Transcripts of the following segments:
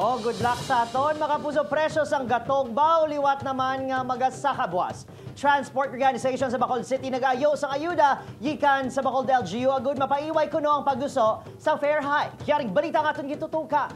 Oh, good luck sa aton. Mga puso, presyo sang gatong bao liwat naman nga magasakabwas. Transport Organization sa Bacolod City nag-ayo sang ayuda gikan sa Bacolod LGU agud mapaiway kuno ang pagduso sa fare hike. Yaring balita nga aton gitutuka.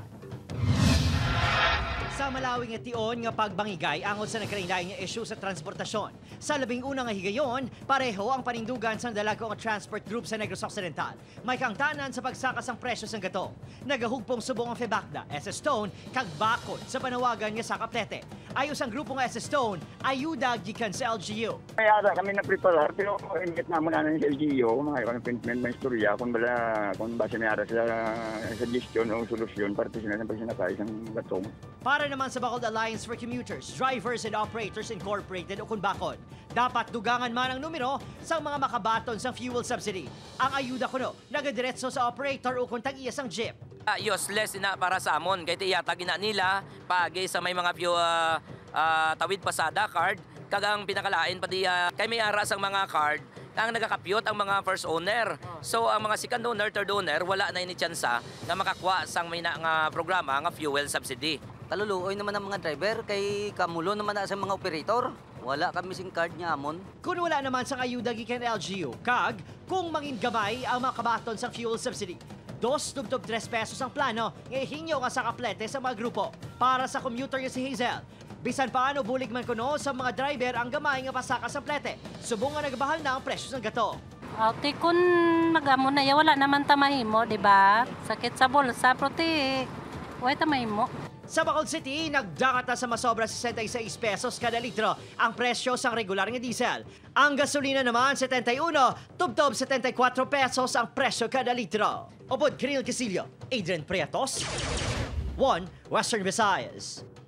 Sa malawing nga tion nga pagbangigay angod sa nagkalain-lain nga issue sa transportasyon. Sa labing una nga higayon, pareho ang panindugan sa dalago nga transport group sa Negros Occidental. May kangtanan sa pagsakas ang presyo sang gatong. Nagahugpong subong ang Febacda, SS Stone, kag bakod sa panawagan nga sa Kaplete. Ayos ang grupo nga SS Stone, ayuda gikan sa LGU. Kaya kami na-prepare, pero invite naman namin sa LGU, mga may istorya, kung base may ara sa suggestion o solusyon para sa sinakay isang gatong. Para naman sa Bacolod Alliance for Commuters, Drivers and Operators Incorporated o Kunbakod, dapat dugangan man ang numero sa mga makabaton sa fuel subsidy. Ang ayuda kuno, nagadiretso sa operator o kung tag-iyas ang jeep. Useless na para sa amon, kaya tiyatag ina nila, pagi sa may mga tawid pasada card, kagang pinakalain pati kay may aras ang mga card, ang nagakapyot ang mga first owner. So ang mga second owner, third owner, wala na ini tsansa na makakuha sang may nga programa nga fuel subsidy. Taluluoy naman ang mga driver kay kamulo naman na sa mga operator. Wala kami sing card niya amon. Kung wala naman sa ayuda gikan LGU, kag kung mangin gamay ang mga kabaton sa fuel subsidy. 2-3 pesos ang plano, ngahinyo nga sa Kaplete sa mga grupo. Para sa commuter nga si Hazel, bisan paano bulig man kuno sa mga driver ang gamay nga pasaka sa Plete. Subong nga nagbahal na ang presyo ng gato. Ate, kung mag-amo na wala naman tamahimo, di ba? Sakit sa bulsa, proti. Wala tamahimo. Sa Bacolod City, nagdakat na sa masobra 66 pesos kada litro ang presyo sang regular nga diesel. Ang gasolina naman, 71, tubtob 74 pesos ang presyo kada litro. Opod Kiril Casillo, Adrian Prietos, 1 Western Visayas.